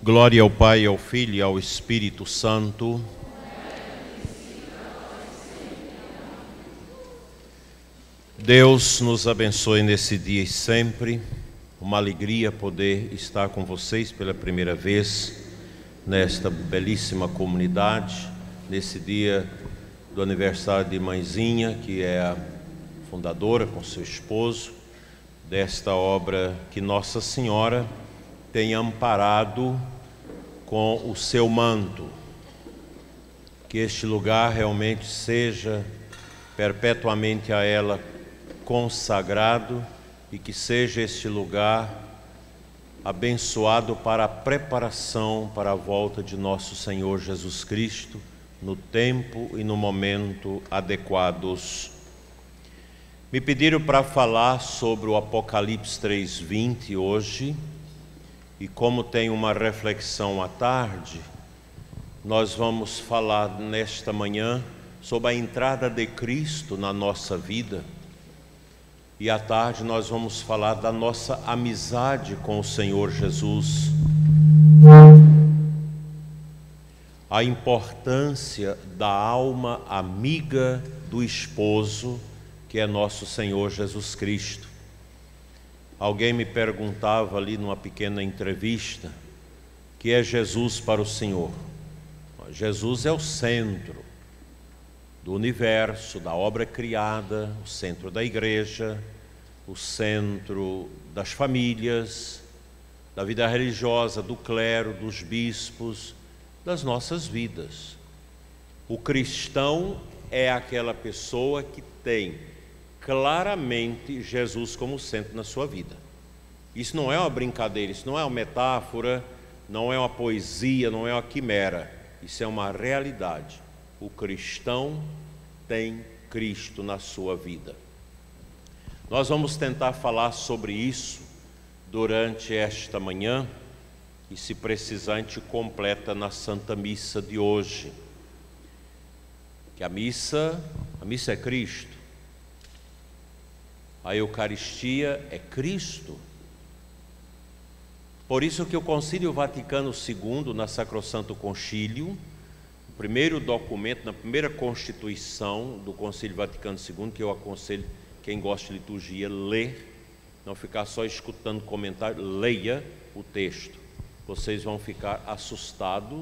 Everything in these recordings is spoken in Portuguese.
Glória ao Pai, ao Filho e ao Espírito Santo. Deus nos abençoe nesse dia e sempre. Uma alegria poder estar com vocês pela primeira vez nesta belíssima comunidade, nesse dia do aniversário de Mãezinha, que é a fundadora com seu esposo desta obra que Nossa Senhora tem amparado com o seu manto. Que este lugar realmente seja perpetuamente a ela consagrado e que seja este lugar abençoado para a preparação para a volta de nosso Senhor Jesus Cristo no tempo e no momento adequados. Me pediram para falar sobre o Apocalipse 3:20 hoje, e como tem uma reflexão à tarde, nós vamos falar nesta manhã sobre a entrada de Cristo na nossa vida. E à tarde nós vamos falar da nossa amizade com o Senhor Jesus. A importância da alma amiga do esposo, que é nosso Senhor Jesus Cristo. Alguém me perguntava ali numa pequena entrevista, que é Jesus para o Senhor? Jesus é o centro do universo, da obra criada, o centro da igreja, o centro das famílias, da vida religiosa, do clero, dos bispos, das nossas vidas. O cristão é aquela pessoa que tem claramente Jesus como centro na sua vida. Isso não é uma brincadeira, isso não é uma metáfora, não é uma poesia, não é uma quimera. Isso é uma realidade. O cristão tem Cristo na sua vida. Nós vamos tentar falar sobre isso durante esta manhã e, se precisar, a gente completa na Santa Missa de hoje. Que a missa é Cristo. A Eucaristia é Cristo. Por isso que o Concílio Vaticano II, na Sacrosanto Concílio, o primeiro documento, na primeira Constituição do Concílio Vaticano II, que eu aconselho quem gosta de liturgia ler, não ficar só escutando comentário, leia o texto. Vocês vão ficar assustados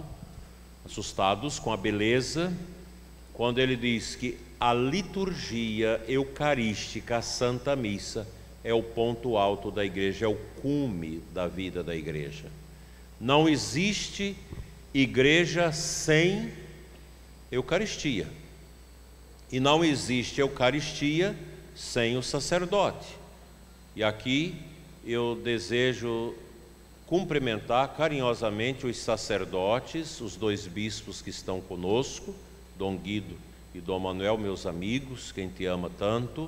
com a beleza, quando ele diz que a liturgia eucarística, a Santa Missa, é o ponto alto da igreja, é o cume da vida da igreja. Não existe igreja sem Eucaristia. E não existe Eucaristia sem o sacerdote. E aqui eu desejo cumprimentar carinhosamente os sacerdotes, os dois bispos que estão conosco, Dom Guido e Dom Manuel, meus amigos, quem te ama tanto,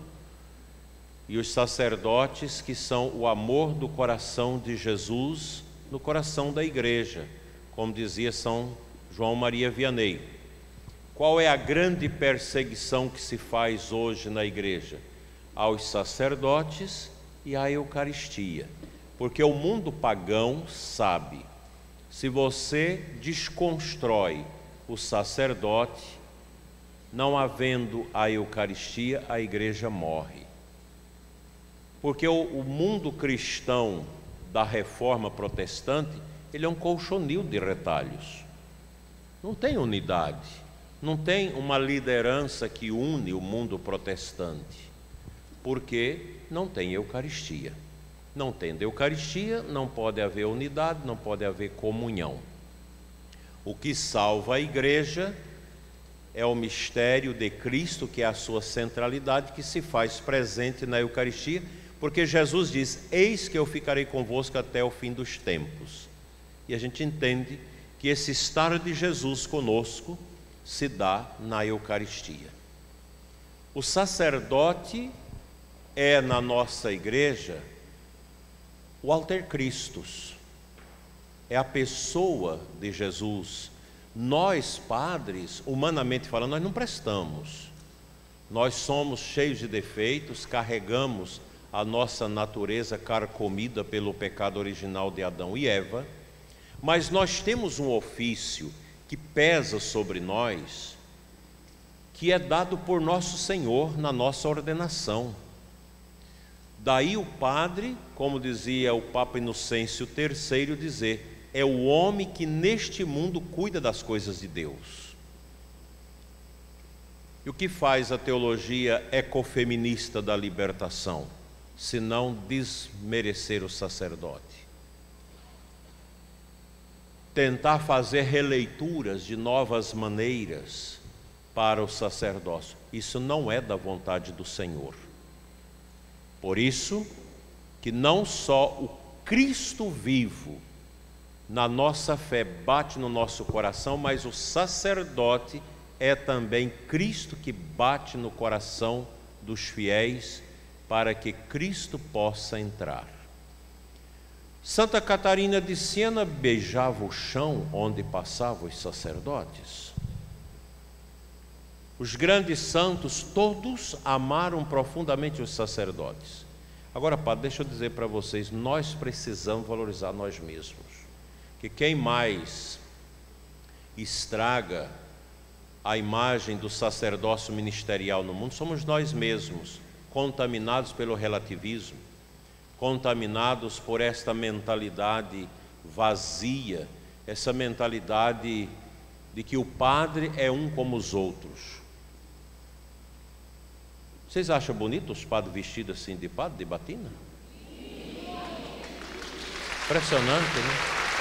e os sacerdotes que são o amor do coração de Jesus no coração da igreja, como dizia São João Maria Vianney. Qual é a grande perseguição que se faz hoje na igreja? Aos sacerdotes e à Eucaristia. Porque o mundo pagão sabe, se você desconstrói o sacerdote, não havendo a Eucaristia, a igreja morre. Porque o mundo cristão da reforma protestante, ele é um colchonil de retalhos. Não tem unidade, não tem uma liderança que une o mundo protestante, porque não tem Eucaristia. Não tendo Eucaristia, não pode haver unidade, não pode haver comunhão. O que salva a igreja é o mistério de Cristo, que é a sua centralidade, que se faz presente na Eucaristia, porque Jesus diz: eis que eu ficarei convosco até o fim dos tempos. E a gente entende que esse estar de Jesus conosco se dá na Eucaristia. O sacerdote é, na nossa igreja, o alter Christus, é a pessoa de Jesus. Nós, padres, humanamente falando, nós não prestamos. Nós somos cheios de defeitos, carregamos a nossa natureza carcomida pelo pecado original de Adão e Eva, Mas nós temos um ofício que pesa sobre nós, que é dado por nosso Senhor na nossa ordenação. Daí o padre, como dizia o Papa Inocêncio III, dizer: é o homem que neste mundo cuida das coisas de Deus. E o que faz a teologia ecofeminista da libertação, se não desmerecer o sacerdote? Tentar fazer releituras de novas maneiras para o sacerdócio. Isso não é da vontade do Senhor. Por isso que não só o Cristo vivo na nossa fé bate no nosso coração, mas o sacerdote é também Cristo que bate no coração dos fiéis para que Cristo possa entrar. Santa Catarina de Siena beijava o chão onde passavam os sacerdotes. Os grandes santos todos amaram profundamente os sacerdotes. Agora, padre, deixa eu dizer para vocês, nós precisamos valorizar nós mesmos. Que quem mais estraga a imagem do sacerdócio ministerial no mundo somos nós mesmos, contaminados pelo relativismo, contaminados por esta mentalidade vazia, essa mentalidade de que o padre é um como os outros. Vocês acham bonito os padres vestidos assim de padre, de batina? Impressionante, né?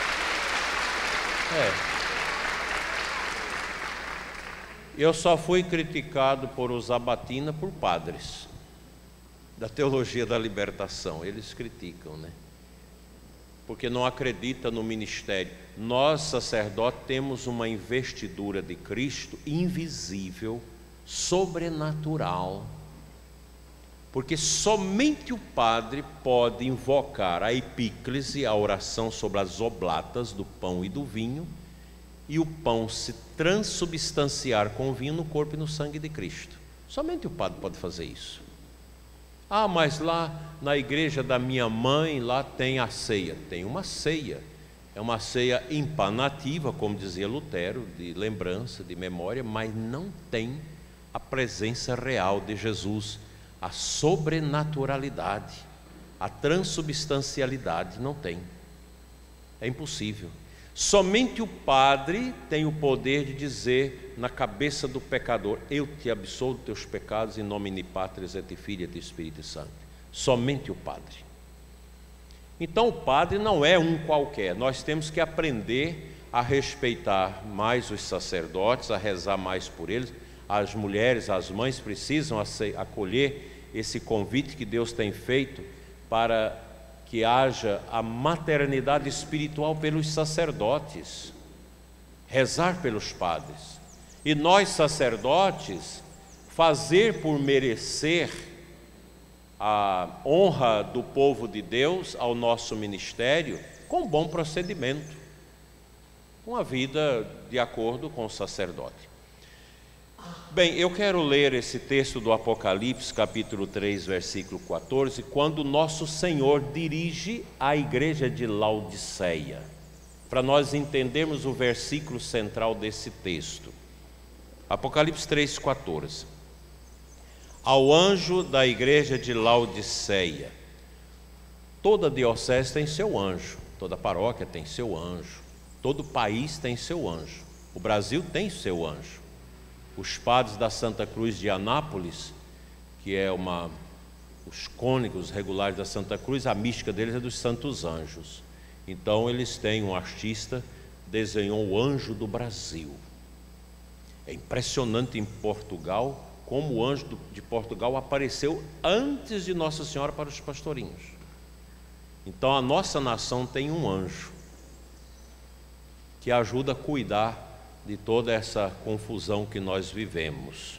Eu só fui criticado por usar batina por padres da teologia da libertação. Eles criticam, né? Porque não acredita no ministério. Nós, sacerdotes, temos uma investidura de Cristo invisível, sobrenatural, porque somente o padre pode invocar a epíclese, a oração sobre as oblatas do pão e do vinho, e o pão se transubstanciar com o vinho no corpo e no sangue de Cristo. Somente o padre pode fazer isso. Ah, mas lá na igreja da minha mãe, lá tem a ceia. Tem uma ceia. É uma ceia empanativa, como dizia Lutero, de lembrança, de memória, mas não tem a presença real de Jesus, a sobrenaturalidade, a transubstancialidade, não tem. É impossível. Somente o padre tem o poder de dizer na cabeça do pecador: eu te absolvo dos teus pecados em nome Patris et Filii et Spiritus Sancti. Somente o padre. Então o padre não é um qualquer. Nós temos que aprender a respeitar mais os sacerdotes, a rezar mais por eles. As mulheres, as mães precisam acolher esse convite que Deus tem feito para que haja a maternidade espiritual pelos sacerdotes, rezar pelos padres. E nós, sacerdotes, fazer por merecer a honra do povo de Deus ao nosso ministério com bom procedimento, uma vida de acordo com o sacerdote. Bem, eu quero ler esse texto do Apocalipse, capítulo 3, versículo 14, quando nosso Senhor dirige a igreja de Laodiceia, para nós entendermos o versículo central desse texto. Apocalipse 3, 14. Ao anjo da igreja de Laodiceia. Toda diocese tem seu anjo, toda paróquia tem seu anjo, todo país tem seu anjo, o Brasil tem seu anjo. Os padres da Santa Cruz de Anápolis, que é os cônegos regulares da Santa Cruz, a mística deles é dos santos anjos. Então eles têm um artista, desenhou o anjo do Brasil. É impressionante em Portugal, como o anjo de Portugal apareceu antes de Nossa Senhora para os pastorinhos. Então a nossa nação tem um anjo, que ajuda a cuidar de toda essa confusão que nós vivemos.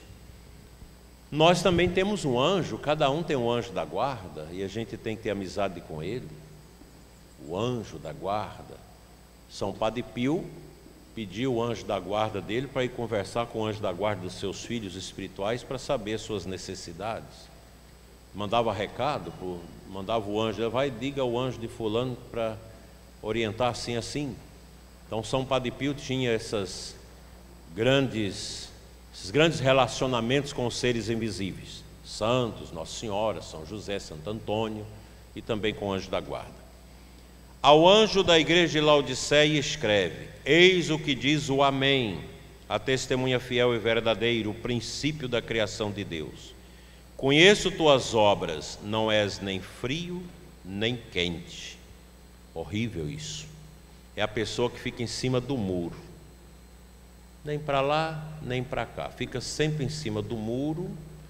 Nós também temos um anjo, cada um tem um anjo da guarda, e a gente tem que ter amizade com ele. O anjo da guarda. São Padre Pio pediu o anjo da guarda dele para ir conversar com o anjo da guarda dos seus filhos espirituais para saber suas necessidades. Mandava recado, mandava o anjo, vai, diga ao anjo de fulano para orientar assim, assim. Então São Padre Pio tinha esses grandes relacionamentos com os seres invisíveis, santos, Nossa Senhora, São José, Santo Antônio, e também com o anjo da guarda. Ao anjo da igreja de Laodiceia escreve: eis o que diz o Amém, a testemunha fiel e verdadeira, o princípio da criação de Deus. Conheço tuas obras, não és nem frio nem quente. Horrível isso. É a pessoa que fica em cima do muro, nem para lá nem para cá, fica sempre em cima do muro,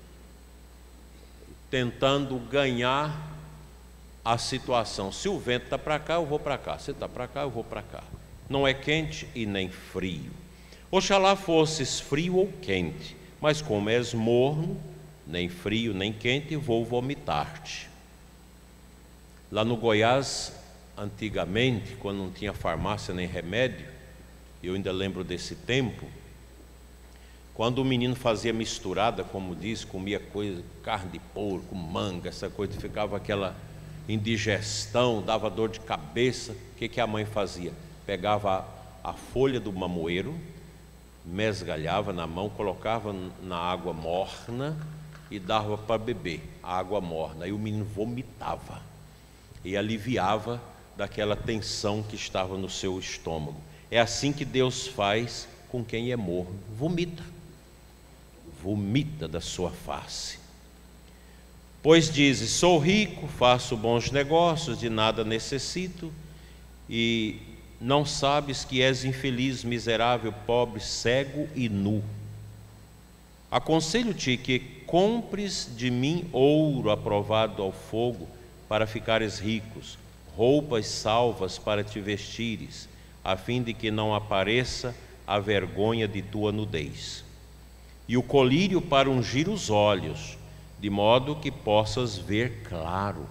tentando ganhar a situação. Se o vento está para cá, eu vou para cá. Se está para cá, eu vou para cá. Não é quente e nem frio. Oxalá fosses frio ou quente, mas como és morno, nem frio nem quente, vou vomitar-te. Lá no Goiás, antigamente, quando não tinha farmácia nem remédio, eu ainda lembro desse tempo, quando o menino fazia misturada, como diz, comia coisa, carne de porco, manga, essa coisa, ficava aquela indigestão, dava dor de cabeça. O que a mãe fazia? Pegava a folha do mamoeiro, mesgalhava na mão, colocava na água morna e dava para beber a água morna. Aí o menino vomitava e aliviava daquela tensão que estava no seu estômago. É assim que Deus faz com quem é morno: vomita da sua face. Pois dizes: sou rico, faço bons negócios, de nada necessito, e não sabes que és infeliz, miserável, pobre, cego e nu. Aconselho-te que compres de mim ouro aprovado ao fogo, para ficares ricos, roupas salvas para te vestires, a fim de que não apareça a vergonha de tua nudez, e o colírio para ungir os olhos, de modo que possas ver claro.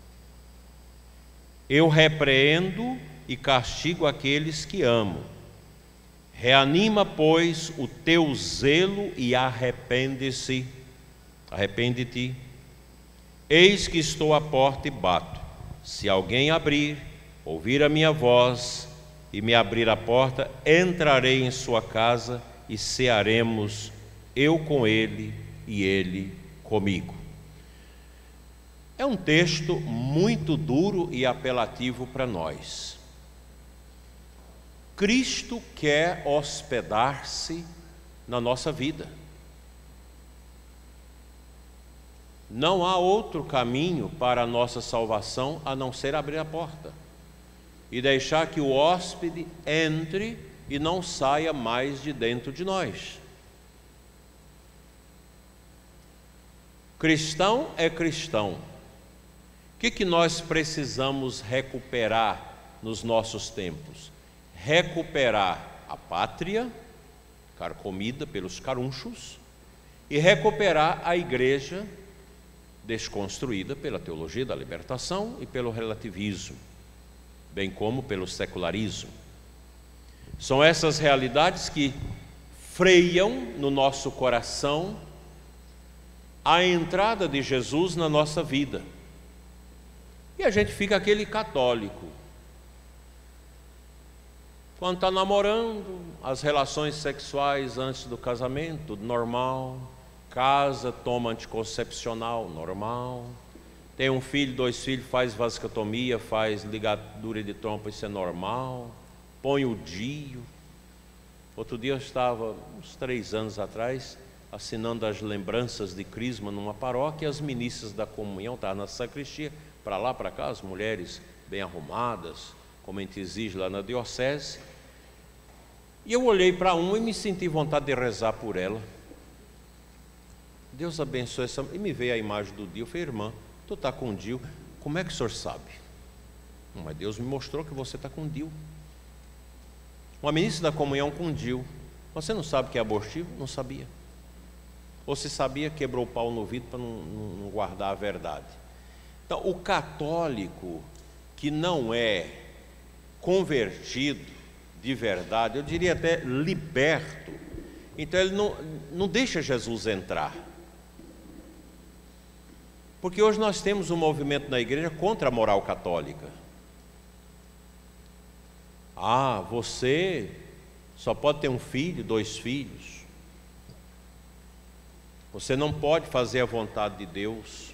Eu repreendo e castigo aqueles que amo. Reanima, pois, o teu zelo e arrepende-te. Eis que estou à porta e bato. Se alguém abrir, ouvir a minha voz e me abrir a porta, entrarei em sua casa e cearemos, eu com ele e ele comigo. É um texto muito duro e apelativo para nós. Cristo quer hospedar-se na nossa vida. Não há outro caminho para a nossa salvação a não ser abrir a porta e deixar que o hóspede entre e não saia mais de dentro de nós. Cristão é cristão. O que nós precisamos recuperar nos nossos tempos? Recuperar a pátria, carcomida pelos carunchos, e recuperar a igreja, desconstruída pela teologia da libertação e pelo relativismo, bem como pelo secularismo. São essas realidades que freiam no nosso coração a entrada de Jesus na nossa vida. E a gente fica aquele católico. Quando está namorando, as relações sexuais antes do casamento, tudo normal. Casa, toma anticoncepcional, normal. Tem um filho, 2 filhos, faz vasectomia, faz ligadura de trompa, isso é normal. Põe o DIU. Outro dia eu estava, uns 3 anos atrás, assinando as lembranças de Crisma numa paróquia, e as ministras da comunhão estavam na sacristia, para lá, para cá, as mulheres bem arrumadas, como a gente exige lá na diocese. E eu olhei para uma e me senti vontade de rezar por ela. Deus abençoe essa... E me veio a imagem do DIU. Eu falei: irmã, tu está com DIU, como é que o senhor sabe? Mas Deus me mostrou que você está com DIU. Uma ministra da comunhão com DIU. Você não sabe que é abortivo? Não sabia. Ou se sabia, quebrou o pau no vidro para não guardar a verdade. Então, o católico que não é convertido de verdade, eu diria até liberto, então ele não deixa Jesus entrar. Porque hoje nós temos um movimento na igreja contra a moral católica. Ah, você só pode ter um filho, 2 filhos. Você não pode fazer a vontade de Deus.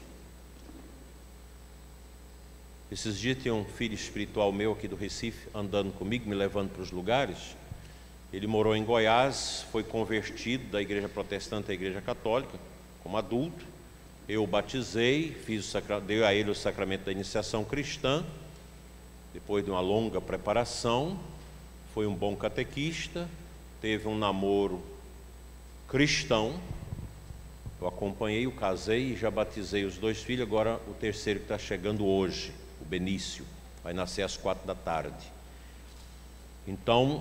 Esses dias tinha um filho espiritual meu aqui do Recife, andando comigo, me levando para os lugares. Ele morou em Goiás, foi convertido da igreja protestante à igreja católica, como adulto. Eu o batizei, dei a ele o sacramento da iniciação cristã. Depois de uma longa preparação, foi um bom catequista, teve um namoro cristão. Eu acompanhei, o casei e já batizei os 2 filhos. Agora o terceiro que está chegando hoje, o Benício, vai nascer às 4 da tarde. Então,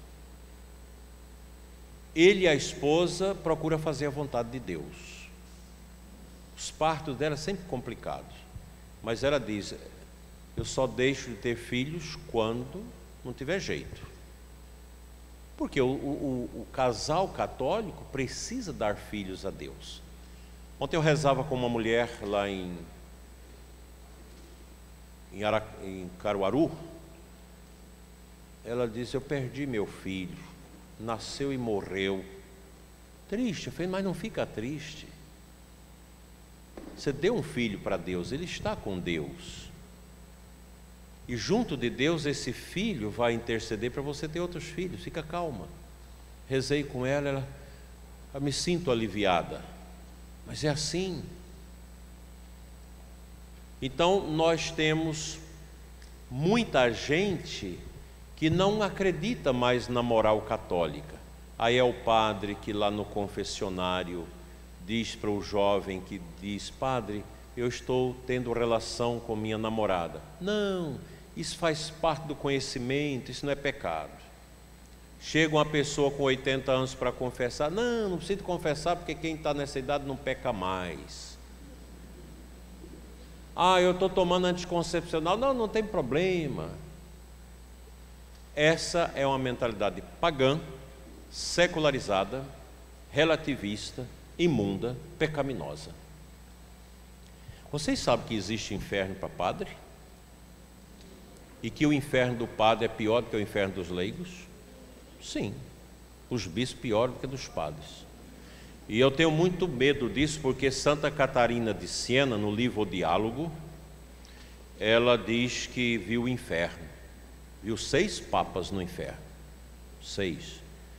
ele e a esposa procuram fazer a vontade de Deus. Os partos dela sempre complicados, mas ela diz: eu só deixo de ter filhos quando não tiver jeito. Porque o casal católico precisa dar filhos a Deus. Ontem eu rezava com uma mulher lá em Caruaru. Ela disse: eu perdi meu filho, nasceu e morreu. Triste. Eu falei: mas não fica triste. Você deu um filho para Deus, ele está com Deus. E junto de Deus, esse filho vai interceder para você ter outros filhos. Fica calma. Rezei com ela, eu me sinto aliviada. Mas é assim. Então nós temos muita gente que não acredita mais na moral católica. Aí é o padre que lá no confessionário diz para o jovem que diz: padre, eu estou tendo relação com minha namorada. Não, isso faz parte do conhecimento, isso não é pecado. Chega uma pessoa com 80 anos para confessar: não precisa confessar porque quem está nessa idade não peca mais. Ah, eu estou tomando anticoncepcional. Não tem problema. Essa é uma mentalidade pagã, secularizada, relativista, imunda, pecaminosa. Vocês sabem que existe inferno para padre? E que o inferno do padre é pior do que o inferno dos leigos? Sim, os bispos pior do que dos padres. E eu tenho muito medo disso, porque Santa Catarina de Siena, no livro O Diálogo, ela diz que viu o inferno. Viu 6 papas no inferno. 6.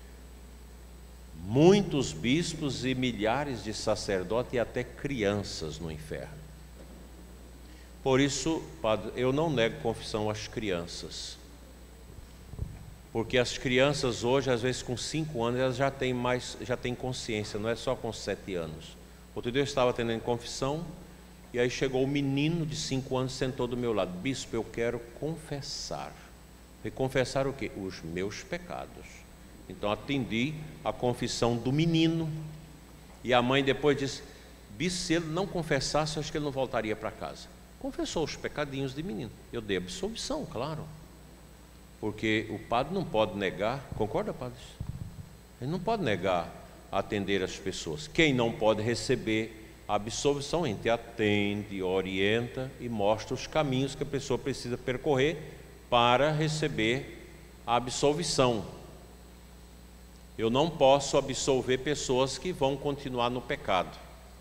Muitos bispos e milhares de sacerdotes e até crianças no inferno. Por isso, padre, eu não nego confissão às crianças. Porque as crianças hoje, às vezes com 5 anos, elas já têm consciência, não é só com 7 anos. Outro dia eu estava atendendo confissão, e aí chegou o menino de 5 anos, sentou do meu lado: bispo, eu quero confessar. E confessar o quê? Os meus pecados. Então atendi a confissão do menino, e a mãe depois disse: bispo, se ele não confessasse, acho que ele não voltaria para casa. Confessou os pecadinhos de menino. Eu dei absolvição, claro. Porque o padre não pode negar, concorda, padre? Ele não pode negar atender as pessoas. Quem não pode receber a absolvição, a gente atende, orienta e mostra os caminhos que a pessoa precisa percorrer para receber a absolvição. Eu não posso absolver pessoas que vão continuar no pecado.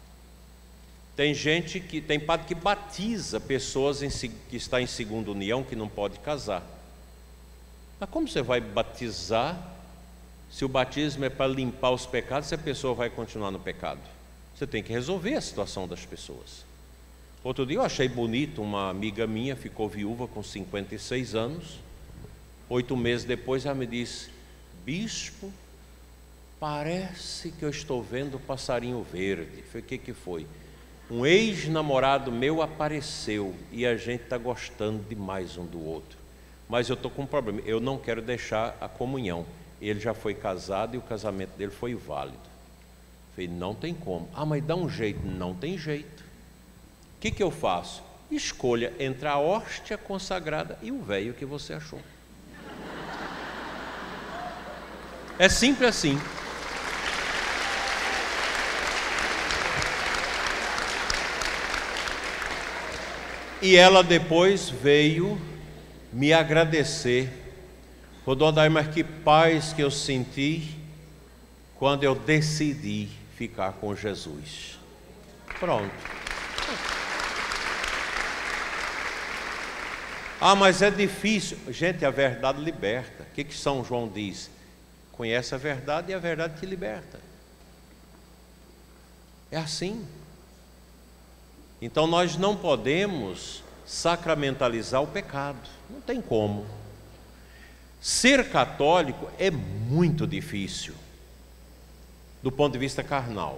Tem padre que batiza pessoas que está em segunda união, que não pode casar. Mas como você vai batizar se o batismo é para limpar os pecados, se a pessoa vai continuar no pecado? Você tem que resolver a situação das pessoas. Outro dia eu achei bonito, uma amiga minha ficou viúva com 56 anos. 8 meses depois ela me disse: bispo, parece que eu estou vendo passarinho verde. Eu falei: o que foi? Um ex-namorado meu apareceu e a gente está gostando demais um do outro. Mas eu estou com um problema, eu não quero deixar a comunhão. Ele já foi casado e o casamento dele foi válido. Eu falei: não tem como. Ah, mas dá um jeito. Não tem jeito. O que eu faço? Escolha entre a hóstia consagrada e o véio que você achou. É simples assim. E ela depois veio me agradecer Rodondaí, mas que paz que eu senti quando eu decidi ficar com Jesus. Pronto. Ah, mas é difícil. Gente, a verdade liberta. O que São João diz? Conhece a verdade e a verdade te liberta. É assim. Então nós não podemos sacramentalizar o pecado. Não tem como. Ser católico é muito difícil do ponto de vista carnal.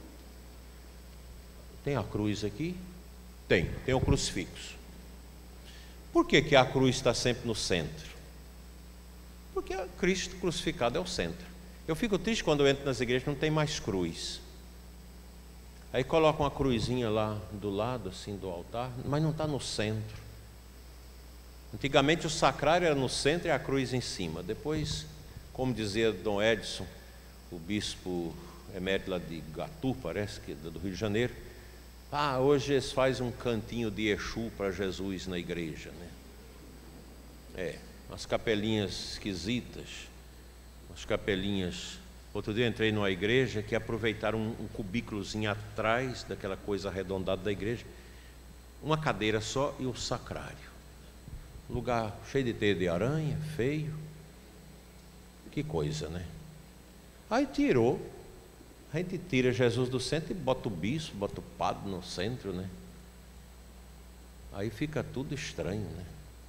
Tem a cruz aqui? Tem o crucifixo. Por que a cruz está sempre no centro? Porque Cristo crucificado é o centro. Eu fico triste quando eu entro nas igrejas e não tem mais cruz. Aí coloca uma cruzinha lá do lado, assim, do altar, mas não está no centro. Antigamente o sacrário era no centro e a cruz em cima. Depois, como dizia Dom Edson, o bispo emérito lá de Gatu, parece que do Rio de Janeiro, hoje eles fazem um cantinho de Exu para Jesus na igreja, né? Umas capelinhas esquisitas, umas capelinhas. Outro dia eu entrei numa igreja que aproveitaram um cubículozinho atrás daquela coisa arredondada da igreja, uma cadeira só e o sacrário. Lugar cheio de teia de aranha, feio. Que coisa, né? Aí a gente tira Jesus do centro e bota o bispo, bota o padre no centro, né? Aí fica tudo estranho, né?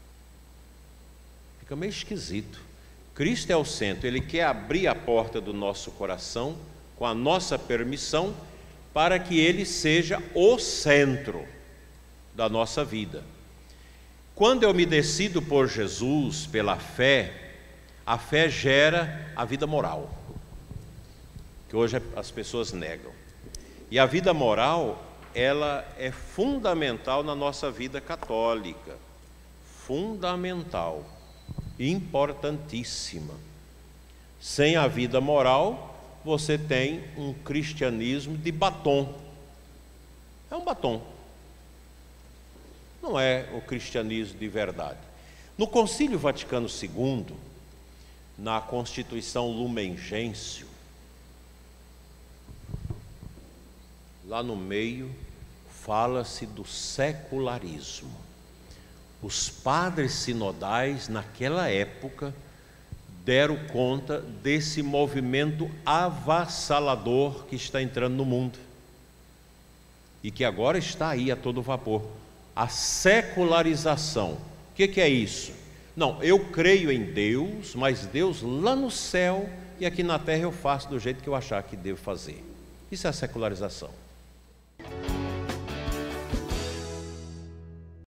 Fica meio esquisito. Cristo é o centro, Ele quer abrir a porta do nosso coração, com a nossa permissão, para que Ele seja o centro da nossa vida. Quando eu me decido por Jesus, pela fé, a fé gera a vida moral, que hoje as pessoas negam. E a vida moral, ela é fundamental na nossa vida católica. Fundamental. Importantíssima. Sem a vida moral, você tem um cristianismo de batom. É um batom. Não é o cristianismo de verdade. No Concílio Vaticano II, na Constituição Lumen Gentium, lá no meio, fala-se do secularismo. Os padres sinodais, naquela época, deram conta desse movimento avassalador que está entrando no mundo e que agora está aí a todo vapor. A secularização. O que é isso? Não, eu creio em Deus, mas Deus lá no céu, e aqui na terra eu faço do jeito que eu achar que devo fazer. Isso é a secularização.